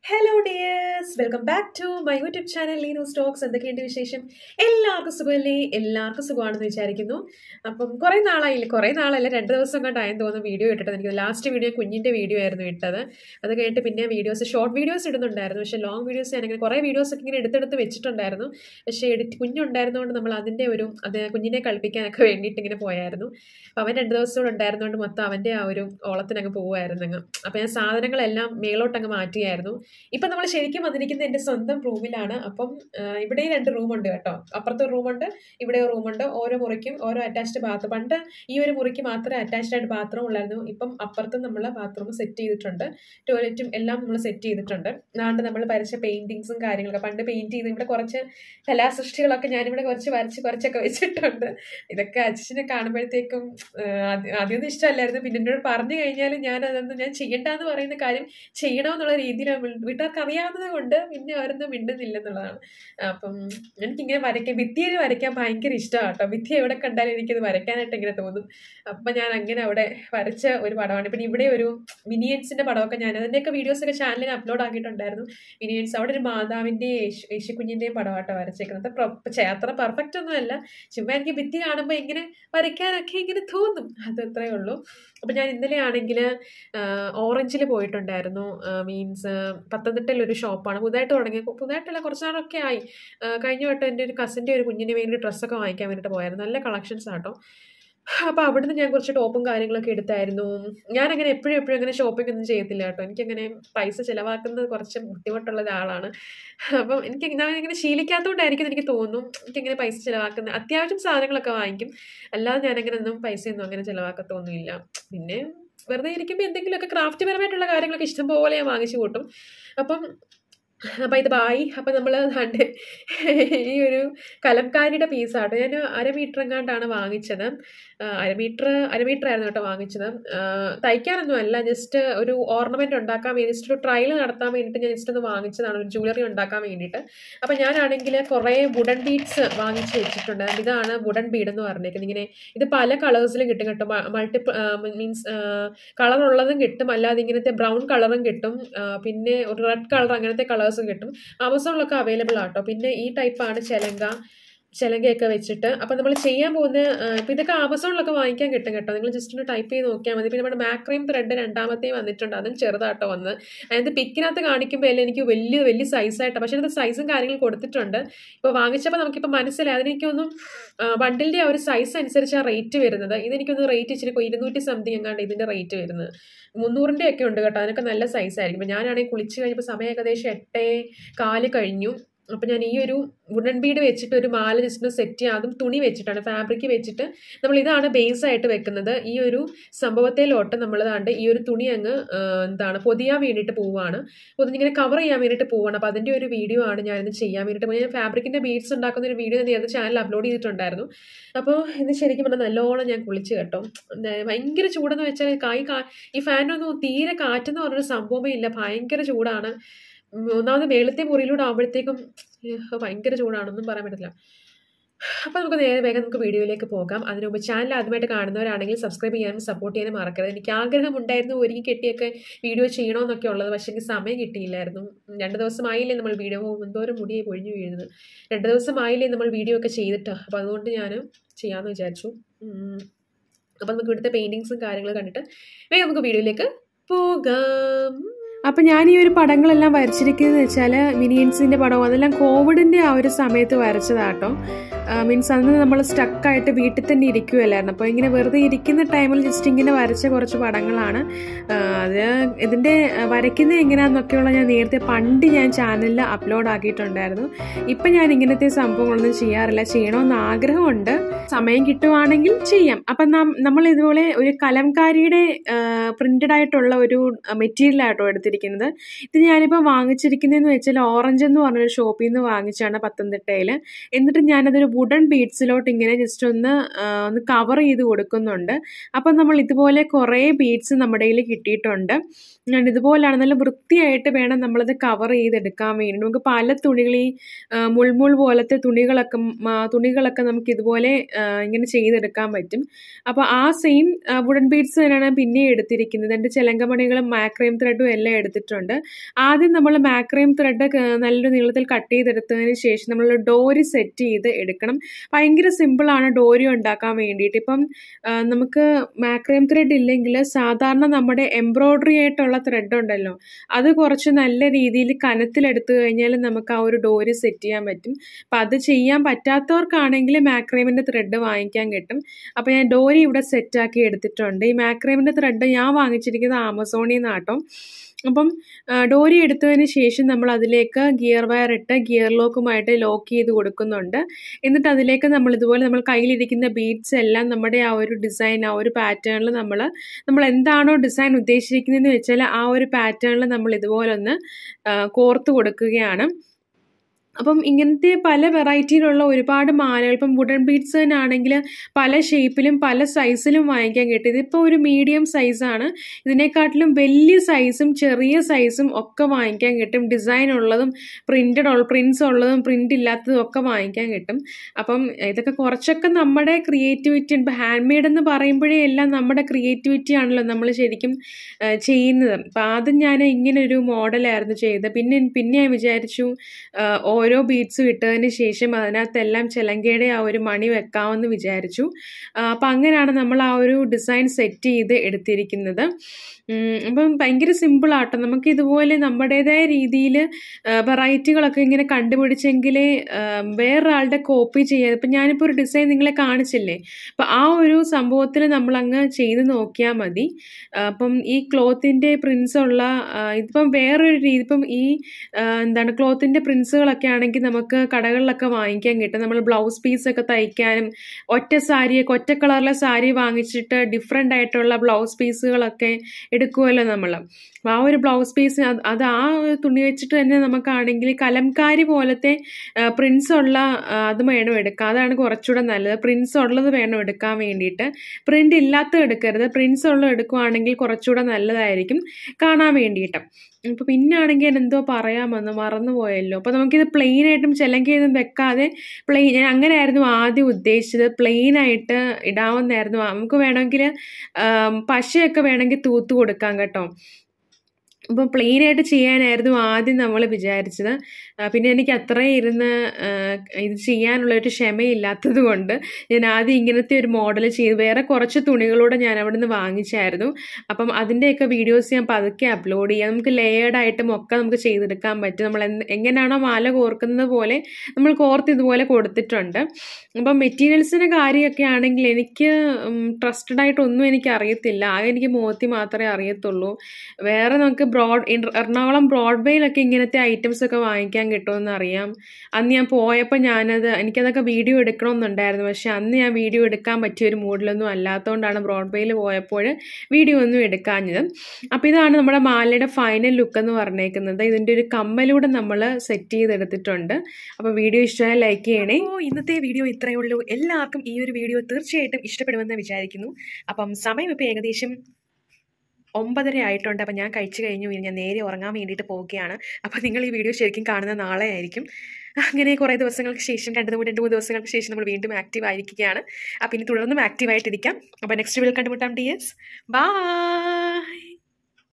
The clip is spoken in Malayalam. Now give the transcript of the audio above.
Hello dears, welcome back to my YouTube channel Leenus talks. എന്തൊക്കെയുണ്ട് വിശേഷം? എല്ലാവർക്കും സുഖമല്ലേ? എല്ലാവർക്കും സുഖമാണെന്ന് വിചാരിക്കുന്നു. അപ്പം കുറേ നാളായില്ല, കുറേ നാളല്ല, 2 ദിവസം കണ്ടായെന്ന് തോന്നുന്നു വീഡിയോ ഇട്ടിട്ട്. എനിക്ക് ലാസ്റ്റ് വീഡിയോ കുഞ്ഞിൻ്റെ വീഡിയോ ആയിരുന്നു ഇട്ടത്. അത് കഴിഞ്ഞിട്ട് പിന്നെ ഷോർട്ട് വീഡിയോസ് ഇടുന്നുണ്ടായിരുന്നു. പക്ഷേ ലോങ് വീഡിയോസ് ഞാനിങ്ങനെ കുറേ വീഡിയോസൊക്കെ ഇങ്ങനെ എടുത്തെടുത്ത് വെച്ചിട്ടുണ്ടായിരുന്നു. പക്ഷേ കുഞ്ഞുണ്ടായിരുന്നതുകൊണ്ട് നമ്മൾ അത് കുഞ്ഞിനെ കളിപ്പിക്കാനൊക്കെ വേണ്ടിയിട്ട് ഇങ്ങനെ പോയായിരുന്നു. അപ്പോൾ അവൻ 2 ദിവസം കൂടെ ഉണ്ടായിരുന്നതുകൊണ്ട് മൊത്തം അവൻ്റെ ആ ഒരു ഓളത്തിനങ്ങ് പോകുമായിരുന്നു അങ്ങ്. അപ്പോൾ ഞാൻ സാധനങ്ങളെല്ലാം മേലോട്ടങ്ങ് മാറ്റിയായിരുന്നു. ഇപ്പം നമ്മൾ ശരിക്കും വന്നിരിക്കുന്നത് എൻ്റെ സ്വന്തം റൂമിലാണ്. അപ്പം ഇവിടെ 2 റൂമുണ്ട് കേട്ടോ. അപ്പുറത്തെ റൂമുണ്ട്, ഇവിടെ റൂമുണ്ട്. ഓരോ മുറിക്കും ഓരോ അറ്റാച്ച്ഡ് ബാത്റൂം. പണ്ട് ഈ ഒരു മുറിക്ക് മാത്രമേ അറ്റാച്ച്ഡ് ആയിട്ട് ബാത്റൂം ഉള്ളായിരുന്നു. ഇപ്പം അപ്പുറത്തും നമ്മൾ ബാത്റൂം സെറ്റ് ചെയ്തിട്ടുണ്ട്, ടോയ്ലറ്റും എല്ലാം നമ്മൾ സെറ്റ് ചെയ്തിട്ടുണ്ട്. അതുകൊണ്ട് നമ്മൾ വരച്ച പെയിന്റിങ്സും കാര്യങ്ങളൊക്കെ പണ്ട് പെയിന്റ് ചെയ്ത് ഇവിടെ കുറച്ച് കലാസൃഷ്ടികളൊക്കെ ഞാനിവിടെ കുറച്ചൊക്കെ വെച്ചിട്ടുണ്ട്. ഇതൊക്കെ അച്ഛനെ കാണുമ്പോഴത്തേക്കും ആദ്യമൊന്നും ഇഷ്ടമല്ലായിരുന്നു. പിന്നെ എന്നോട് പറഞ്ഞു കഴിഞ്ഞാൽ ഞാൻ ചെയ്യണ്ടെന്ന് പറയുന്ന കാര്യം ചെയ്യണമെന്നുള്ള രീതിയിൽ വീട്ടുകാർക്ക് അറിയാവുന്നത് കൊണ്ട് പിന്നെ അവരൊന്നും മിണ്ടുന്നില്ലെന്നുള്ളതാണ്. അപ്പം എനിക്കിങ്ങനെ ഭിത്തിയിൽ വരയ്ക്കാൻ ഭയങ്കര ഇഷ്ടമാണ് കേട്ടോ. ഭിത്തി എവിടെ കണ്ടാലും എനിക്കത് വരയ്ക്കാനായിട്ട് ഇങ്ങനെ തോന്നും. അപ്പം ഞാൻ അങ്ങനെ അവിടെ വരച്ച ഒരു പടമാണ്. പിന്നെ ഇവിടെ ഒരു മിനിയൻസിന്റെ പടമൊക്കെ അതിൻ്റെയൊക്കെ വീഡിയോസൊക്കെ ചാനലിൽ അപ്ലോഡ് ആക്കിയിട്ടുണ്ടായിരുന്നു. മിനിയൻസ്, അവിടെ ഒരു മാതാവിൻ്റെയും യേശുക്കുഞ്ഞിൻ്റെയും പടമാട്ടോ വരച്ചേക്കുന്നത്. അത്ര പെർഫെക്റ്റ് ഒന്നും അല്ല, ചുമ്മാ എനിക്ക് ഭിത്തി കാണുമ്പോൾ ഇങ്ങനെ വരയ്ക്കാനൊക്കെ ഇങ്ങനെ തോന്നും, അത് അത്രയേ ഉള്ളൂ. അപ്പം ഞാൻ ഇന്നലെ ആണെങ്കിൽ ഓറഞ്ചിൽ പോയിട്ടുണ്ടായിരുന്നു. മീൻസ് പത്തനംതിട്ടയിൽ ഒരു ഷോപ്പാണ് പുതുതായിട്ടല്ല, കുറച്ച് നാളൊക്കെ ആയി. കഴിഞ്ഞ വട്ടം എൻ്റെ ഒരു കസിൻ്റെ ഒരു കുഞ്ഞിന് വേണ്ടി ഡ്രസ്സൊക്കെ വാങ്ങിക്കാൻ വേണ്ടിയിട്ട് പോയായിരുന്നു. നല്ല കളക്ഷൻസ് ആട്ടോ. അപ്പോൾ അവിടുന്ന് ഞാൻ കുറച്ച് ടോപ്പും കാര്യങ്ങളൊക്കെ എടുത്തായിരുന്നു. ഞാനങ്ങനെ എപ്പോഴും അങ്ങനെ ഷോപ്പിംഗ് ഒന്നും ചെയ്യത്തില്ല കേട്ടോ. എനിക്കങ്ങനെ പൈസ ചിലവാക്കുന്നത് കുറച്ച് ബുദ്ധിമുട്ടുള്ള ഒരാളാണ്. അപ്പം ഞാനിങ്ങനെ ശീലിക്കാത്തതുകൊണ്ടായിരിക്കും എനിക്ക് തോന്നും എനിക്കിങ്ങനെ പൈസ ചിലവാക്കുന്നത്. അത്യാവശ്യം സാധനങ്ങളൊക്കെ വാങ്ങിക്കും, അല്ലാതെ ഞാനങ്ങനെ ഒന്നും പൈസയൊന്നും അങ്ങനെ ചിലവാക്കത്തൊന്നുമില്ല. പിന്നെ വെറുതെ ഇരിക്കുമ്പോൾ എന്തെങ്കിലുമൊക്കെ ക്രാഫ്റ്റ് പരമായിട്ടുള്ള കാര്യങ്ങളൊക്കെ ഇഷ്ടം പോലെ ഞാൻ വാങ്ങിച്ചു കൂട്ടും. അപ്പം ഇത് ബായി. അപ്പം നമ്മൾ ഈ ഒരു കലംകാരിയുടെ പീസാട്ടോ. ഞാൻ 1/2 മീറ്റർ എങ്ങാണ്ടാണ് വാങ്ങിച്ചത്. 1/2 മീറ്റർ ആയിരുന്നു കേട്ടോ വാങ്ങിച്ചത്. തയ്ക്കാനൊന്നും അല്ല, ജസ്റ്റ് ഒരു ഓർണമെന്റ് ഉണ്ടാക്കാൻ വേണ്ടി, ജസ്റ്റ് ഒരു ട്രയൽ നടത്താൻ വേണ്ടിയിട്ട് ഞാൻ ജസ്റ്റ് ഒന്ന് വാങ്ങിച്ചതാണ്, ഒരു ജ്വല്ലറി ഉണ്ടാക്കാൻ വേണ്ടിയിട്ട്. അപ്പം ഞാനാണെങ്കിൽ കുറേ വുഡൻ ബീഡ്സ് വാങ്ങിച്ച് വെച്ചിട്ടുണ്ട്. ഇതാണ് വുഡൻ ബീഡ് എന്ന് പറഞ്ഞേക്കുന്നത്. ഇങ്ങനെ ഇത് പല കളേഴ്സിലും കിട്ടും കേട്ടോ. മീൻസ് കളറുള്ളതും കിട്ടും, അല്ലാതെ ഇങ്ങനത്തെ ബ്രൗൺ കളറും കിട്ടും, പിന്നെ ഒരു റെഡ് കളർ, അങ്ങനത്തെ കളേഴ്സും കിട്ടും. ആമസോണിലൊക്കെ അവൈലബിൾ ആട്ടോ. പിന്നെ ഈ ടൈപ്പാണ് ചെലങ്കയൊക്കെ വെച്ചിട്ട്. അപ്പം നമ്മൾ ചെയ്യാൻ പോകുന്ന ഇപ്പം ഇതൊക്കെ ആമസോണിലൊക്കെ വാങ്ങിക്കാൻ കിട്ടും കേട്ടോ. നിങ്ങൾ ജസ്റ്റ് ഒന്ന് ടൈപ്പ് ചെയ്ത് നോക്കിയാൽ മതി. പിന്നെ നമ്മുടെ മാക്രീം ത്രെഡ് 2ാമത്തെ വന്നിട്ടുണ്ട്, അതും ചെറുതാട്ടോ വന്ന്. അതിനകത്ത് പിക്കിനകത്ത് കാണിക്കുമ്പോൾ എല്ലാം എനിക്ക് വലിയ സൈസായിട്ടാണ്, പക്ഷേ അതിൻ്റെ സൈസും കാര്യങ്ങളും കൊടുത്തിട്ടുണ്ട്. ഇപ്പോൾ വാങ്ങിച്ചപ്പോൾ നമുക്കിപ്പോൾ മനസ്സിലായി, അതിനെനിക്കൊന്നും ബണ്ടിലിൻ്റെ ആ ഒരു സൈസ് അനുസരിച്ച് ആ റേറ്റ് വരുന്നത്. ഇതെനിക്കൊന്ന് റേറ്റ് ഇച്ചിരി 200 സംതിങ് എങ്ങാണ്ട് ഇതിൻ്റെ റേറ്റ് വരുന്നത്. 300ൻ്റെ ഒക്കെ ഉണ്ട് കേട്ടോ. അതിനൊക്കെ നല്ല സൈസായിരിക്കും. ഇപ്പം ഞാനാണെങ്കിൽ കുളിച്ച് കഴിഞ്ഞപ്പോൾ സമയം ഏകദേശം 8:15 കഴിഞ്ഞു. അപ്പം ഞാൻ ഈ ഒരു വുഡൻ ബീഡ് വെച്ചിട്ട് ഒരു മാല ജസ്റ്റ് സെറ്റ് ചെയ്യുക. അതും തുണി വെച്ചിട്ടാണ്, ഫാബ്രിക് വെച്ചിട്ട് നമ്മൾ ഇതാണ് ബേസ് ആയിട്ട് വെക്കുന്നത്. ഈ ഒരു സംഭവത്തിലോട്ട് നമ്മൾ ഈ ഒരു തുണി അങ്ങ് പൊതിയാൻ വേണ്ടിയിട്ട് പോവുകയാണ്, പൊതിഞ്ഞിങ്ങനെ കവർ ചെയ്യാൻ വേണ്ടിയിട്ട് പോവുകയാണ്. അപ്പോൾ അതിൻ്റെ ഒരു വീഡിയോ ആണ് ഞാനിന്ന് ചെയ്യാൻ വേണ്ടിയിട്ട്. ഞാൻ ഫാബ്രിക്കിൻ്റെ ബീഡ്സ് ഉണ്ടാക്കുന്ന ഒരു വീഡിയോ ഞാൻ ചാനൽ അപ്ലോഡ് ചെയ്തിട്ടുണ്ടായിരുന്നു. അപ്പോൾ ഇത് ശരിക്കും പറഞ്ഞാൽ നല്ലോണം ഞാൻ കുളിച്ച് കേട്ടോ. ഭയങ്കര ചൂടെന്ന് വെച്ചാൽ ഈ ഫാനൊന്നും തീരെ കാറ്റെന്ന് പറഞ്ഞൊരു സംഭവമേ ഇല്ല, ഭയങ്കര ചൂടാണ്. ഒന്നാമത് മേളത്തെ മുറിയിലൂടെ ആകുമ്പോഴത്തേക്കും ഭയങ്കര ചൂടാണെന്നും പറയാൻ പറ്റില്ല. അപ്പോൾ നമുക്ക് വേഗം വീഡിയോയിലേക്ക് പോകാം. അതിന് മുമ്പ് ചാനൽ ആദ്യമായിട്ട് കാണുന്നവരാണെങ്കിൽ സബ്സ്ക്രൈബ് ചെയ്യാനും സപ്പോർട്ട് ചെയ്യാനും മറക്കരുത്. എനിക്ക് ആഗ്രഹമുണ്ടായിരുന്നു ഒരുങ്ങി കെട്ടിയൊക്കെ വീഡിയോ ചെയ്യണമെന്നൊക്കെ ഉള്ളത്, പക്ഷേ എനിക്ക് സമയം കിട്ടിയില്ലായിരുന്നു. 2 ദിവസമായില്ലേ നമ്മൾ വീഡിയോ, എന്തോരം മുടിയെ പൊഴിഞ്ഞു വീഴുന്നത്. 2 ദിവസമായില്ലേ നമ്മൾ വീഡിയോ ഒക്കെ ചെയ്തിട്ട്. അപ്പോൾ അതുകൊണ്ട് ഞാൻ ചെയ്യാമെന്ന് വിചാരിച്ചു. അപ്പോൾ നമുക്ക് ഇവിടുത്തെ പെയിൻറ്റിങ്സും കാര്യങ്ങളും കണ്ടിട്ട് വേഗം നമുക്ക് വീഡിയോയിലേക്ക് പോകാം. അപ്പം ഞാൻ ഈ ഒരു പടങ്ങളെല്ലാം വരച്ചിരിക്കുന്നത് വെച്ചാൽ മിനിയൻസിൻ്റെ പടവും അതെല്ലാം കോവിഡിൻ്റെ ആ ഒരു സമയത്ത് വരച്ചതാട്ടോ. മീൻസ് അന്ന് നമ്മൾ സ്റ്റക്കായിട്ട് വീട്ടിൽ തന്നെ ഇരിക്കുമല്ലായിരുന്നു. അപ്പോൾ ഇങ്ങനെ വെറുതെ ഇരിക്കുന്ന ടൈമിൽ ജസ്റ്റ് ഇങ്ങനെ വരച്ച കുറച്ച് പടങ്ങളാണ്. അത് ഇതിൻ്റെ വരയ്ക്കുന്നത് എങ്ങനെയാണെന്നൊക്കെയുള്ള ഞാൻ നേരത്തെ പണ്ട് ഞാൻ ചാനലിൽ അപ്ലോഡ് ആക്കിയിട്ടുണ്ടായിരുന്നു. ഇപ്പം ഞാൻ ഇങ്ങനത്തെ സംഭവങ്ങളൊന്നും ചെയ്യാറില്ല. ചെയ്യണമെന്ന് ആഗ്രഹമുണ്ട്, സമയം കിട്ടുവാണെങ്കിൽ ചെയ്യാം. അപ്പം നമ്മൾ ഇതുപോലെ ഒരു കലംകാരിയുടെ പ്രിന്റഡ് ആയിട്ടുള്ള ഒരു മെറ്റീരിയൽ ആട്ടോ എടുത്തിരിക്കുന്നത്. ഇത് ഞാനിപ്പോൾ വാങ്ങിച്ചിരിക്കുന്നതെന്ന് വെച്ചാൽ ഓറഞ്ച് എന്ന് പറഞ്ഞൊരു ഷോപ്പിൽ നിന്ന് വാങ്ങിച്ചാണ് പത്തനംതിട്ടയിൽ. എന്നിട്ട് ഞാനതൊരു വുഡൻ ബീഡ്സിലോട്ട് ഇങ്ങനെ ജസ്റ്റ് ഒന്ന് കവർ ചെയ്ത് കൊടുക്കുന്നുണ്ട്. അപ്പം നമ്മൾ ഇതുപോലെ കുറേ ബീഡ്സ് നമ്മുടെ കയ്യിൽ കിട്ടിയിട്ടുണ്ട്. ഇതുപോലാണ് നല്ല വൃത്തിയായിട്ട് വേണം നമ്മളത് കവർ ചെയ്തെടുക്കാൻ വേണ്ടി. നമുക്ക് പല തുണികൾ ഈ മുൾമുൾ പോലത്തെ തുണികളൊക്കെ നമുക്ക് ഇതുപോലെ ഇങ്ങനെ ചെയ്തെടുക്കാൻ പറ്റും. അപ്പോൾ ആ സെയിം വുഡൻ ബീഡ്സ് തന്നെയാണ് പിന്നെ എടുത്തിരിക്കുന്നത്. എൻ്റെ ചിലങ്കമണികളും മാക്രൈം ത്രെഡും എല്ലാം എടുത്തിട്ടുണ്ട്. ആദ്യം നമ്മൾ മാക്രൈം ത്രെഡ് നല്ലൊരു നീളത്തിൽ കട്ട് ചെയ്തെടുത്തതിന് ശേഷം നമ്മൾ ഡോരി സെറ്റ് ചെയ്ത് എടുക്കണം. ഭയങ്കര സിമ്പിളാണ് ഡോരി ഉണ്ടാക്കാൻ വേണ്ടിയിട്ട്. ഇപ്പം നമുക്ക് മാക്രൈം ത്രെഡ് ഇല്ലെങ്കിൽ സാധാരണ നമ്മുടെ എംബ്രോയ്ഡറി ആയിട്ടുള്ള ത്രെഡ് ഉണ്ടല്ലോ, അത് കുറച്ച് നല്ല രീതിയിൽ കനത്തിലെടുത്തു കഴിഞ്ഞാൽ നമുക്ക് ആ ഒരു ഡോരി സെറ്റ് ചെയ്യാൻ പറ്റും. അപ്പം അത് ചെയ്യാൻ പറ്റാത്തവർക്കാണെങ്കിൽ മാക്രൈമിൻ്റെ ത്രെഡ് വാങ്ങിക്കാൻ കിട്ടും. അപ്പോൾ ഞാൻ ഡോരി ഇവിടെ സെറ്റാക്കി എടുത്തിട്ടുണ്ട്. ഈ മാക്രൈമിൻ്റെ ത്രെഡ് ഞാൻ വാങ്ങിച്ചിരിക്കുന്നത് ആമസോണിൽ നിന്നാട്ടോ. അപ്പം ഡോരി എടുത്തതിന് ശേഷം നമ്മൾ അതിലേക്ക് ഗിയർ വയർ ഇട്ട് ഗിയർ ലോക്കുമായിട്ട് ലോക്ക് ചെയ്ത് കൊടുക്കുന്നുണ്ട്. എന്നിട്ട് അതിലേക്ക് ഇതുപോലെ നമ്മൾ കയ്യിലിരിക്കുന്ന ബീഡ്സ് എല്ലാം നമ്മുടെ ആ ഒരു ഡിസൈൻ, ആ ഒരു പാറ്റേണിൽ നമ്മൾ എന്താണോ ഡിസൈൻ ഉദ്ദേശിച്ചിരിക്കുന്നതെന്ന് വെച്ചാൽ ആ ഒരു പാറ്റേണിൽ നമ്മൾ ഇതുപോലെ ഒന്ന് കോർത്ത് കൊടുക്കുകയാണ്. അപ്പം ഇങ്ങനത്തെ പല വെറൈറ്റിയിലുള്ള ഒരുപാട് മാലകൾ, ഇപ്പം വുഡൻ ബീഡ്സ് തന്നെ ആണെങ്കിൽ പല ഷേപ്പിലും പല സൈസിലും വാങ്ങിക്കാൻ കിട്ടും. ഇതിപ്പോൾ ഒരു മീഡിയം സൈസാണ്. ഇതിനെക്കാട്ടിലും വലിയ സൈസും ചെറിയ സൈസും ഒക്കെ വാങ്ങിക്കാൻ കിട്ടും. ഡിസൈൻ ഉള്ളതും പ്രിൻസ് ഉള്ളതും പ്രിന്റ് ഇല്ലാത്തതും ഒക്കെ വാങ്ങിക്കാൻ കിട്ടും. അപ്പം ഇതൊക്കെ കുറച്ചൊക്കെ നമ്മുടെ ക്രിയേറ്റിവിറ്റി, ഇപ്പം ഹാൻഡ് മെയ്ഡ് എന്ന് പറയുമ്പോഴേ എല്ലാം നമ്മുടെ ക്രിയേറ്റിവിറ്റി ആണല്ലോ നമ്മൾ ശരിക്കും ചെയ്യുന്നത്. അപ്പം ആദ്യം ഞാൻ ഇങ്ങനൊരു മോഡലായിരുന്നു ചെയ്തത്. പിന്നെ ഞാൻ വിചാരിച്ചു ഓരോ ബീഡ്സും ഇട്ടതിന് ശേഷം അതിനകത്തെല്ലാം ചിലങ്കയുടെ ആ ഒരു മണി വെക്കാമെന്ന് വിചാരിച്ചു. അപ്പം അങ്ങനെയാണ് നമ്മൾ ആ ഒരു ഡിസൈൻ സെറ്റ് ചെയ്ത് എടുത്തിരിക്കുന്നത്. അപ്പം ഭയങ്കര സിമ്പിളാട്ടോ. നമുക്ക് ഇതുപോലെ നമ്മുടേതായ രീതിയിൽ വെറൈറ്റികളൊക്കെ ഇങ്ങനെ കണ്ടുപിടിച്ചെങ്കിലേ വേറൊരാളുടെ കോപ്പി ചെയ്യാതെ. ഇപ്പം ഞാനിപ്പോൾ ഒരു ഡിസൈൻ നിങ്ങളെ കാണിച്ചില്ലേ, അപ്പം ആ ഒരു സംഭവത്തിൽ നമ്മളങ്ങ് ചെയ്ത് നോക്കിയാൽ മതി. അപ്പം ഈ ക്ലോത്തിൻ്റെ പ്രിൻസ് ഉള്ള ഇതിപ്പം വേറൊരു രീതി, ഇപ്പം ഈ ക്ലോത്തിൻ്റെ പ്രിൻസുകളൊക്കെ ആണെങ്കിൽ നമുക്ക് കടകളിലൊക്കെ വാങ്ങിക്കാൻ കിട്ടും. നമ്മൾ ബ്ലൗസ് പീസൊക്കെ തയ്ക്കാനും ഒറ്റ കളറിലെ സാരി വാങ്ങിച്ചിട്ട് ഡിഫറെൻ്റ് ആയിട്ടുള്ള ബ്ലൗസ് പീസുകളൊക്കെ എടുക്കുമല്ലോ നമ്മൾ. ആ ഒരു ബ്ലൗസ് പീസ് അത് ആ തുണി വെച്ചിട്ട് തന്നെ നമുക്കാണെങ്കിൽ കലംകാരി പോലത്തെ പ്രിൻസ് ഉള്ള അത് വേണം എടുക്കാം. അതാണ് കുറച്ചുകൂടെ നല്ലത്. പ്രിൻസ് ഉള്ളത് വേണം എടുക്കാൻ വേണ്ടിയിട്ട്. പ്രിന്റ് ഇല്ലാത്തത് എടുക്കരുത്. പ്രിൻസ് ഉള്ളത് എടുക്കുവാണെങ്കിൽ കുറച്ചുകൂടെ നല്ലതായിരിക്കും കാണാൻ വേണ്ടിയിട്ട്. ഇപ്പം പിന്നാണെങ്കിൽ ഞാൻ എന്തോ പറയാമെന്ന് മറന്നുപോയല്ലോ. അപ്പോൾ നമുക്കിത് പ്ലെയിനായിട്ടും ചിലങ്കയൊന്നും വെക്കാതെ ഞാൻ അങ്ങനെയായിരുന്നു ആദ്യം ഉദ്ദേശിച്ചത്. പ്ലെയിനായിട്ട് ഇടാവുന്നതായിരുന്നു. നമുക്ക് വേണമെങ്കിൽ പശയൊക്കെ വേണമെങ്കിൽ തൂത്ത് കൊടുക്കാം കേട്ടോ. അപ്പോൾ പ്ലെയിനായിട്ട് ചെയ്യാനായിരുന്നു ആദ്യം നമ്മൾ വിചാരിച്ചത്. പിന്നെ എനിക്ക് അത്രയും ഇരുന്ന് ഇത് ചെയ്യാനുള്ളൊരു ക്ഷമയില്ലാത്തത് കൊണ്ട് ഞാൻ ആദ്യം ഇങ്ങനത്തെ ഒരു മോഡൽ ചെയ്ത് വേറെ കുറച്ച് തുണികളൂടെ ഞാൻ അവിടെ നിന്ന് വാങ്ങിച്ചായിരുന്നു. അപ്പം അതിൻ്റെയൊക്കെ വീഡിയോസ് ഞാൻ പതുക്കെ അപ്ലോഡ് ചെയ്യാം. നമുക്ക് ലെയേർഡായിട്ടും ഒക്കെ നമുക്ക് ചെയ്തെടുക്കാൻ പറ്റും. നമ്മൾ എങ്ങനെയാണോ മാല കോർക്കുന്നത് പോലെ നമ്മൾ കോർത്ത് ഇതുപോലെ കൊടുത്തിട്ടുണ്ട്. അപ്പം മെറ്റീരിയൽസിൻ്റെ കാര്യമൊക്കെ ആണെങ്കിൽ എനിക്ക് ട്രസ്റ്റഡ് ആയിട്ടൊന്നും എനിക്ക് അറിയത്തില്ല. ആകെ എനിക്ക് മോത്തി മാത്രമേ അറിയത്തുള്ളൂ. വേറെ നമുക്ക് എറണാകുളം ബ്രോഡ്വേയിലൊക്കെ ഇങ്ങനത്തെ ഐറ്റംസ് ഒക്കെ വാങ്ങിക്കാൻ കിട്ടുമെന്ന് അറിയാം. അന്ന് ഞാൻ പോയപ്പോൾ എനിക്കതൊക്കെ വീഡിയോ എടുക്കണമെന്നുണ്ടായിരുന്നു. പക്ഷെ അന്ന് ഞാൻ വീഡിയോ എടുക്കാൻ പറ്റിയ ഒരു മൂഡിലൊന്നും അല്ലാത്തതുകൊണ്ടാണ് ബ്രോഡ്വേയിൽ പോയപ്പോൾ വീഡിയോ ഒന്നും എടുക്കാഞ്ഞത്. അപ്പോൾ ഇതാണ് നമ്മുടെ മാലയുടെ ഫൈനൽ ലുക്ക് എന്ന് പറഞ്ഞേക്കുന്നത്. ഇതിൻ്റെ ഒരു കമ്മലൂടെ നമ്മൾ സെറ്റ് ചെയ്തെടുത്തിട്ടുണ്ട്. അപ്പോൾ വീഡിയോ ഇഷ്ടമായി ലൈക്ക് ചെയ്യണേ. ഇന്നത്തെ വീഡിയോ ഇത്രയേ ഉള്ളൂ. എല്ലാവർക്കും ഈ ഒരു വീഡിയോ തീർച്ചയായിട്ടും ഇഷ്ടപ്പെടുമെന്ന് വിചാരിക്കുന്നു. അപ്പം സമയം ഇപ്പോൾ ഏകദേശം 9:30 ആയിട്ടുണ്ട്. അപ്പം ഞാൻ കഴിച്ചു കഴിഞ്ഞു. ഞാൻ നേരെ ഉറങ്ങാൻ വേണ്ടിയിട്ട് പോവുകയാണ്. അപ്പോൾ നിങ്ങൾ ഈ വീഡിയോ ശരിക്കും കാണുന്നത് നാളെ ആയിരിക്കും. അങ്ങനെ കുറേ ദിവസങ്ങൾക്ക് ശേഷം 2-3 ദിവസങ്ങൾക്ക് ശേഷം നമ്മൾ വീണ്ടും ആക്റ്റീവ് ആയിരിക്കുകയാണ്. അപ്പം ഇനി തുടർന്നും ആക്റ്റീവായിട്ടിരിക്കാം. അപ്പോൾ നെക്സ്റ്റ് വീഡിയോയിൽ കണ്ടുമുട്ടാം. Dears, by.